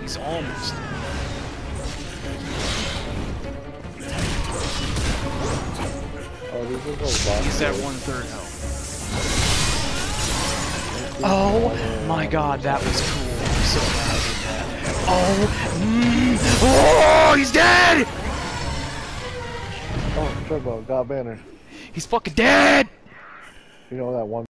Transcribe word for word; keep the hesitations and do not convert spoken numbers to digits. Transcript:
He's almost. Oh, this is a boss. He's at one third health. Oh my god, that was cool. I'm so glad I did that. Oh, mm, oh, he's dead! Oh, Turbo, got banner. He's fucking dead! You know that one.